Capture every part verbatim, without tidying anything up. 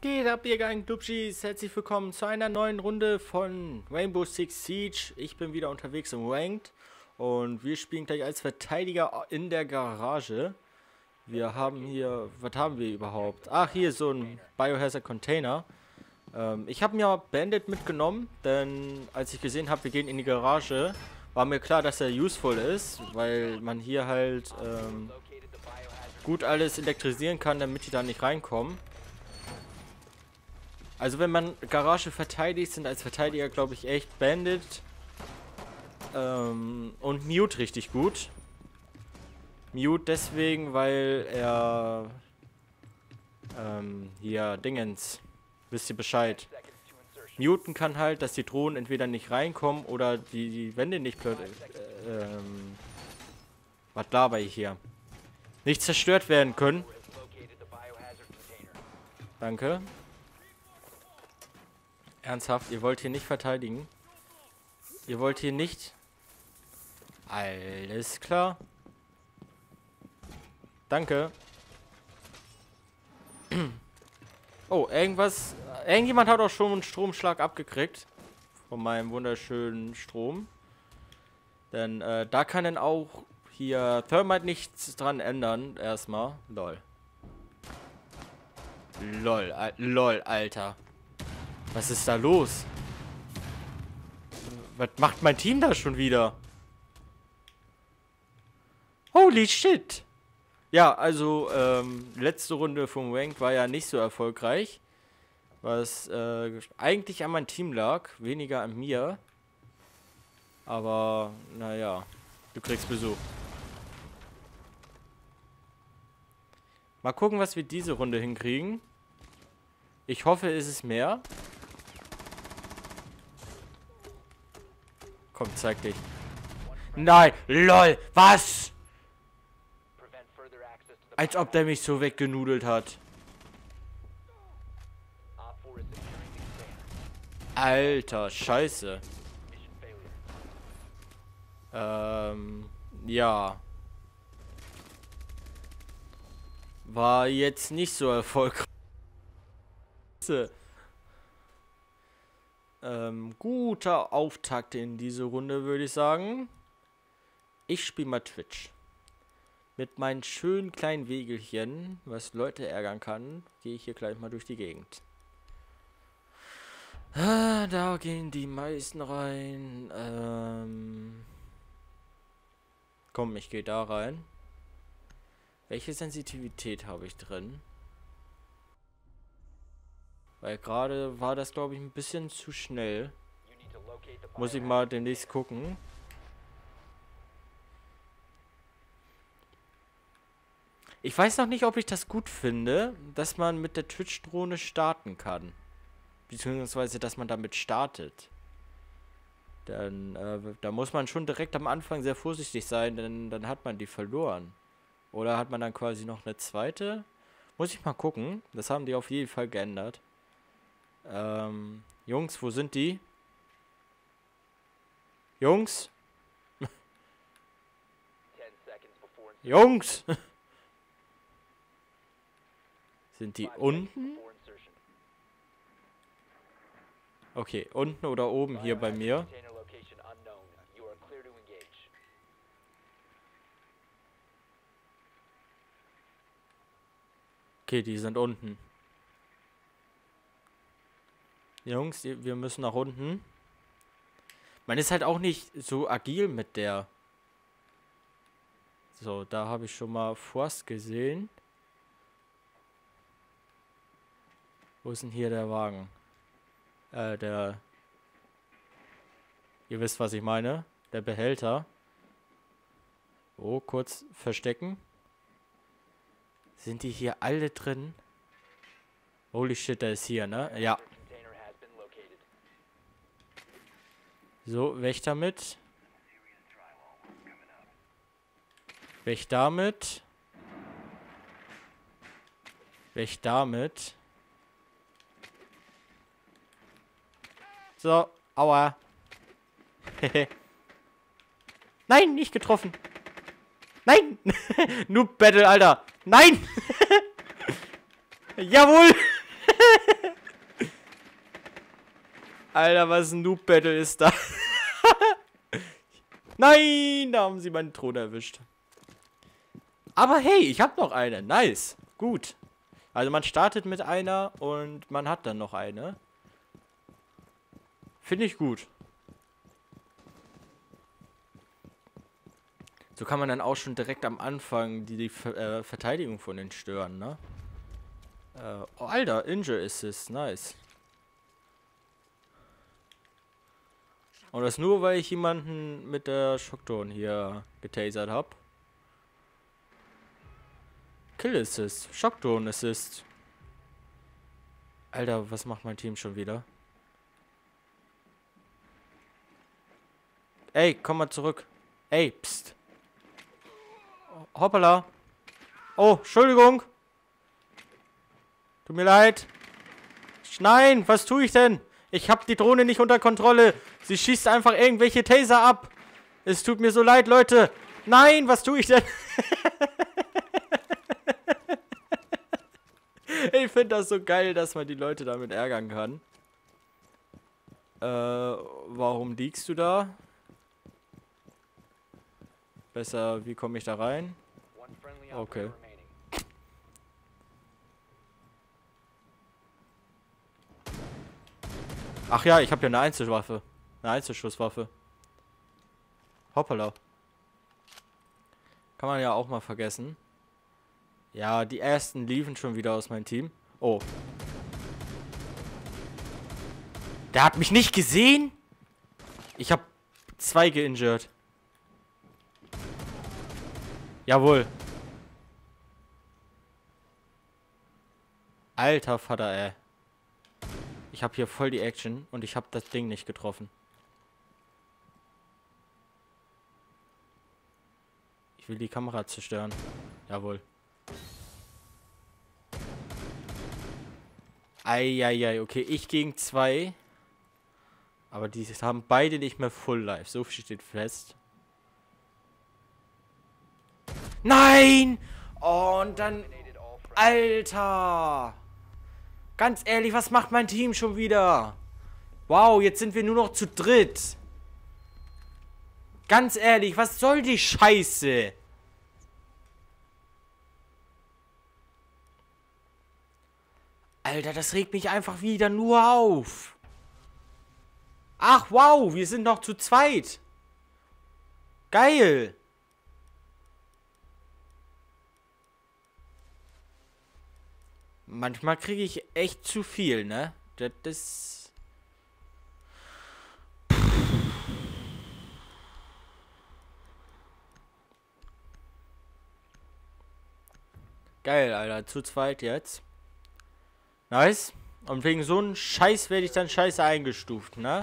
geht ab, ihr geilen Dubschis? Herzlich willkommen zu einer neuen Runde von Rainbow Six Siege. Ich bin wieder unterwegs im Ranked und wir spielen gleich als Verteidiger in der Garage. Wir haben hier, was haben wir überhaupt? Ach, hier so ein Biohazard Container. Ähm, ich habe mir Bandit mitgenommen, denn als ich gesehen habe, wir gehen in die Garage, war mir klar, dass er useful ist, weil man hier halt ähm, gut alles elektrisieren kann, damit die da nicht reinkommen. Also wenn man Garage verteidigt, sind als Verteidiger, glaube ich, echt Bandit ähm, und Mute richtig gut. Mute deswegen, weil er ähm, hier Dingens, wisst ihr Bescheid. Muten kann halt, dass die Drohnen entweder nicht reinkommen oder die, die Wände nicht äh, ähm, was laber ich hier? Nicht zerstört werden können. Danke. Ernsthaft, ihr wollt hier nicht verteidigen? Ihr wollt hier nicht... Alles klar. Danke. Oh, irgendwas... Irgendjemand hat auch schon einen Stromschlag abgekriegt. Von meinem wunderschönen Strom. Denn äh, da kann dann auch hier Thermite nichts dran ändern. Erstmal. Lol. Lol, al lol, Alter. Was ist da los? Was macht mein Team da schon wieder? Holy shit! Ja, also, ähm, letzte Runde vom Rank war ja nicht so erfolgreich. Was äh, eigentlich an meinem Team lag, weniger an mir. Aber, naja, du kriegst Besuch. Mal gucken, was wir diese Runde hinkriegen. Ich hoffe, es ist mehr. Komm, zeig dich. Nein, lol, was? Als ob der mich so weggenudelt hat. Alter, scheiße. Ähm, ja. War jetzt nicht so erfolgreich. Ähm, guter Auftakt in diese Runde, würde ich sagen. Ich spiele mal Twitch. Mit meinen schönen kleinen Wegelchen, was Leute ärgern kann, gehe ich hier gleich mal durch die Gegend. Ah, da gehen die meisten rein. Ähm, komm, ich gehe da rein. Welche Sensitivität habe ich drin? Weil gerade war das, glaube ich, ein bisschen zu schnell. Muss ich mal demnächst gucken. Ich weiß noch nicht, ob ich das gut finde, dass man mit der Twitch-Drohne starten kann. Beziehungsweise, dass man damit startet. Dann, äh, da muss man schon direkt am Anfang sehr vorsichtig sein, denn dann hat man die verloren. Oder hat man dann quasi noch eine zweite? Muss ich mal gucken. Das haben die auf jeden Fall geändert. Ähm, Jungs, wo sind die? Jungs? Jungs! Sind die unten? Okay, unten oder oben hier bei mir. Okay, die sind unten. Jungs, wir müssen nach unten. Man ist halt auch nicht so agil mit der. So, da habe ich schon mal Forst gesehen. Wo ist denn hier der Wagen? Äh, der... Ihr wisst, was ich meine. Der Behälter. Oh, kurz verstecken. Sind die hier alle drin? Holy shit, der ist hier, ne? Ja. So, weg damit. Weg damit. Weg damit. So, aua. Nein, nicht getroffen. Nein! Noob Battle, Alter. Nein! Jawohl! Alter, was ein Noob-Battle ist da? Nein, da haben sie meinen Thron erwischt. Aber hey, ich habe noch eine. Nice. Gut. Also man startet mit einer und man hat dann noch eine. Finde ich gut. So kann man dann auch schon direkt am Anfang die, die äh, Verteidigung von den stören, ne? Äh, oh, Alter, Injure Assist. Nice. Und das nur, weil ich jemanden mit der Shockdown hier getasert habe. Kill Assist. Shockdown Assist. Alter, was macht mein Team schon wieder? Ey, komm mal zurück. Ey, pst. Hoppala. Oh, Entschuldigung. Tut mir leid. Nein, was tue ich denn? Ich habe die Drohne nicht unter Kontrolle. Sie schießt einfach irgendwelche Taser ab. Es tut mir so leid, Leute. Nein, was tue ich denn? Ich finde das so geil, dass man die Leute damit ärgern kann. Äh, warum liegst du da? Besser, wie komme ich da rein? Okay. Ach ja, ich habe ja eine Einzelwaffe. Eine Einzelschusswaffe. Hoppala. Kann man ja auch mal vergessen. Ja, die ersten liefen schon wieder aus meinem Team. Oh. Der hat mich nicht gesehen? Ich habe zwei geinjured. Jawohl. Alter Vater, ey. Ich habe hier voll die Action und ich habe das Ding nicht getroffen. Ich will die Kamera zerstören. Jawohl. Eieiei, okay, ich gegen zwei. Aber die haben beide nicht mehr Full Life. So viel steht fest. Nein! Und dann... Alter! Ganz ehrlich, was macht mein Team schon wieder? Wow, jetzt sind wir nur noch zu dritt. Ganz ehrlich, was soll die Scheiße? Alter, das regt mich einfach wieder nur auf. Ach, wow, wir sind noch zu zweit. Geil. Manchmal kriege ich echt zu viel, ne? Das ist... Geil, Alter. Zu zweit jetzt. Nice. Und wegen so einem Scheiß werde ich dann scheiße eingestuft, ne?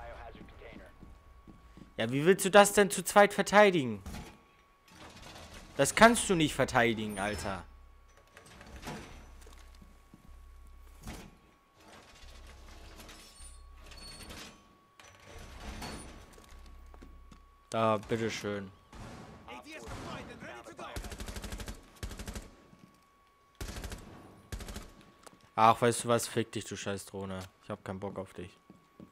Ja, wie willst du das denn zu zweit verteidigen? Das kannst du nicht verteidigen, Alter. Da, bitteschön. Ach, weißt du was? Fick dich, du scheiß Drohne. Ich hab keinen Bock auf dich.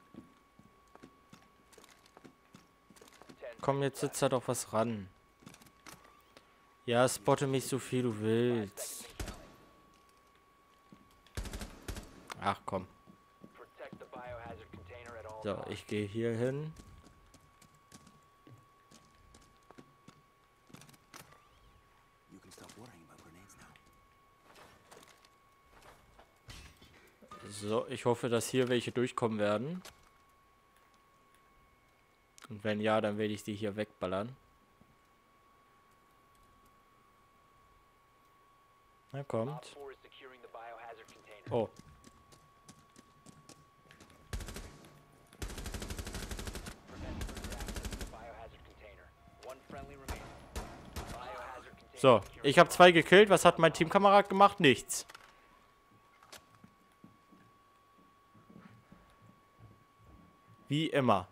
Komm, jetzt sitzt da doch was ran. Ja, spotte mich so viel du willst. Ach, komm. So, ich gehe hier hin. So, ich hoffe, dass hier welche durchkommen werden. Und wenn ja, dann werde ich die hier wegballern. Na, kommt. Oh. So, ich habe zwei gekillt. Was hat mein Teamkamerad gemacht? Nichts. Wie immer.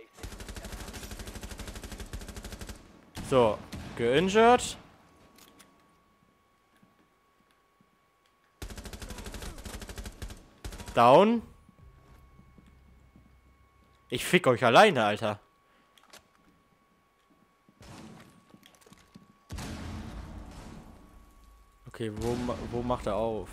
So, geinjured. Down. Ich fick euch alleine, Alter. Okay, wo, wo macht er auf?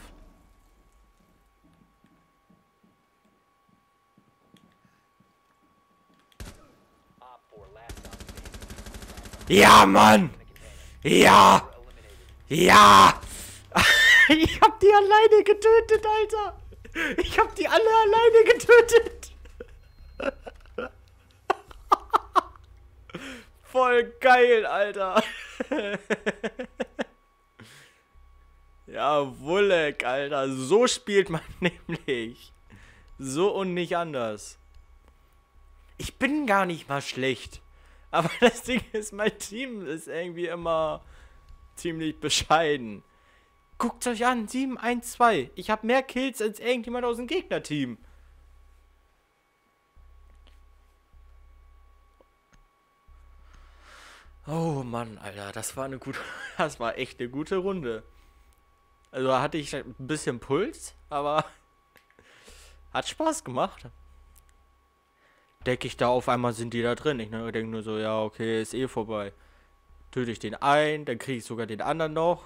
Ja, Mann! Ja! Ja! Ich hab die alleine getötet, Alter! Ich hab die alle alleine getötet! Voll geil, Alter! Ja, Wulleck, Alter. So spielt man nämlich. So und nicht anders. Ich bin gar nicht mal schlecht. Aber das Ding ist, mein Team ist irgendwie immer ziemlich bescheiden. Guckt euch an, sieben eins zwei. Ich habe mehr Kills als irgendjemand aus dem Gegnerteam. Oh Mann, Alter, das war eine gute, das war echt eine gute Runde. Also da hatte ich ein bisschen Puls, aber hat Spaß gemacht. Denke ich da auf einmal sind die da drin. Ich denke nur so, ja okay, ist eh vorbei. Töte ich den einen, dann kriege ich sogar den anderen noch.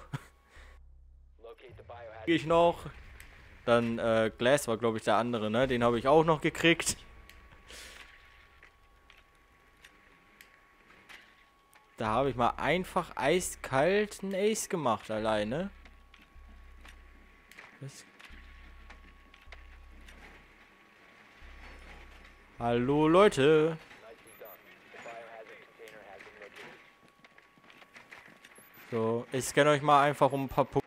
Kriege ich noch. Dann äh, Glass war glaube ich der andere, ne? Den habe ich auch noch gekriegt. Da habe ich mal einfach eiskalt einen Ace gemacht alleine. Was? Hallo Leute. So, ich scanne euch mal einfach um ein paar Punkte.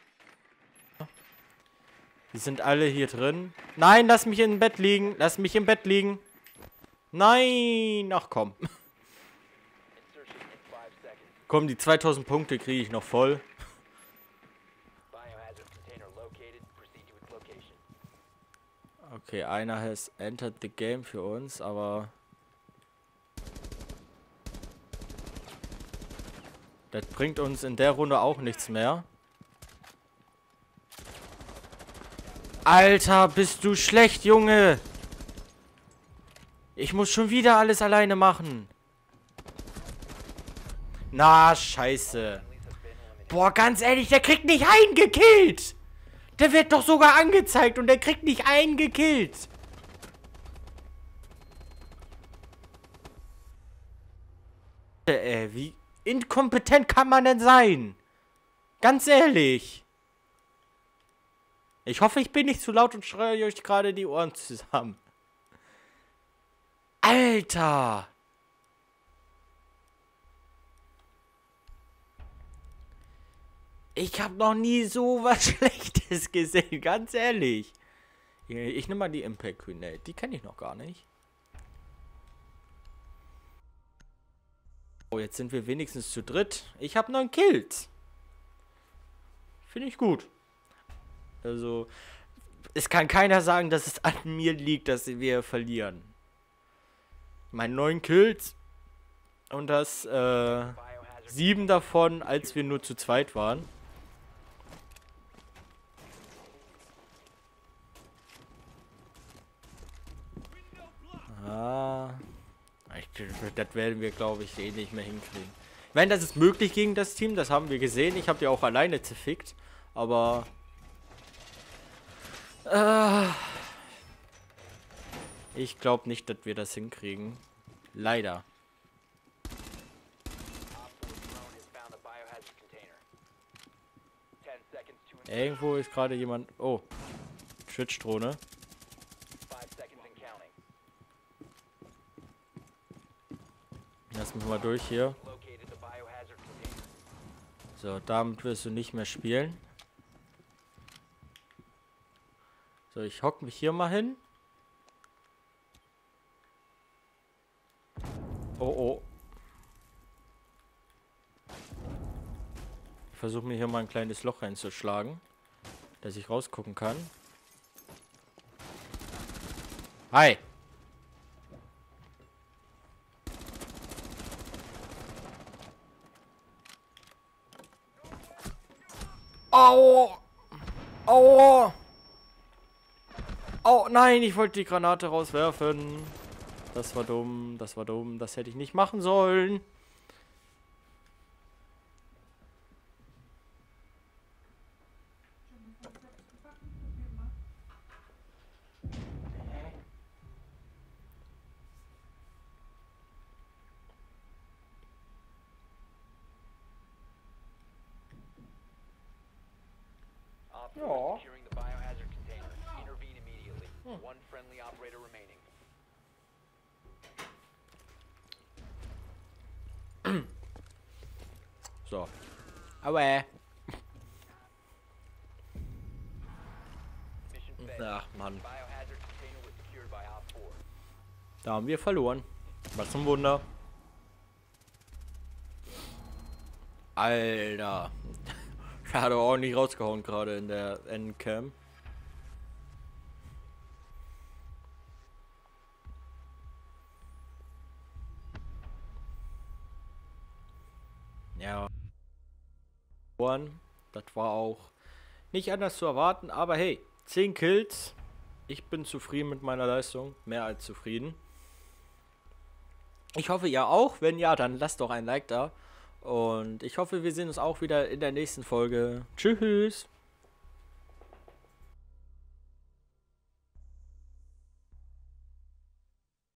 Die sind alle hier drin. Nein, lass mich im Bett liegen. Lass mich im Bett liegen. Nein. Ach komm. Komm, die zweitausend Punkte kriege ich noch voll. Okay, einer has entered the game für uns, aber das bringt uns in der Runde auch nichts mehr. Alter, bist du schlecht, Junge! Ich muss schon wieder alles alleine machen. Na, scheiße. Boah, ganz ehrlich, der kriegt nicht einen gekillt. Der wird doch sogar angezeigt und der kriegt nicht einen gekillt. Äh, wie inkompetent kann man denn sein? Ganz ehrlich. Ich hoffe, ich bin nicht zu laut und schreie euch gerade die Ohren zusammen. Alter! Ich habe noch nie so was Schlechtes gesehen, ganz ehrlich. Ich nehme mal die Impact Grenade, die kenne ich noch gar nicht. Oh, jetzt sind wir wenigstens zu dritt. Ich habe neun Kills. Finde ich gut. Also, es kann keiner sagen, dass es an mir liegt, dass wir verlieren. Meine neun Kills und das, äh, sieben davon, als wir nur zu zweit waren. Ah, ich, das werden wir, glaube ich, eh nicht mehr hinkriegen. Wenn das ist möglich gegen das Team, das haben wir gesehen. Ich habe die auch alleine zerfickt, aber äh, ich glaube nicht, dass wir das hinkriegen. Leider. Irgendwo ist gerade jemand. Oh, Twitch-Drohne. Lass mich mal durch hier. So, damit wirst du nicht mehr spielen. So, ich hock mich hier mal hin. Oh, oh. Ich versuche mir hier mal ein kleines Loch reinzuschlagen, dass ich rausgucken kann. Hi! Au! Au! Oh nein, ich wollte die Granate rauswerfen. Das war dumm, das war dumm, das hätte ich nicht machen sollen. Ja. Hm. So. Aua. Ach, Mann. Da haben wir verloren. Was zum Wunder. Alter. Ich hatte auch nicht rausgehauen gerade in der Endcam. Ja. Das war auch nicht anders zu erwarten, aber hey, zehn Kills. Ich bin zufrieden mit meiner Leistung, mehr als zufrieden. Ich hoffe, ihr auch. Wenn ja, dann lasst doch ein Like da. Und ich hoffe, wir sehen uns auch wieder in der nächsten Folge. Tschüss.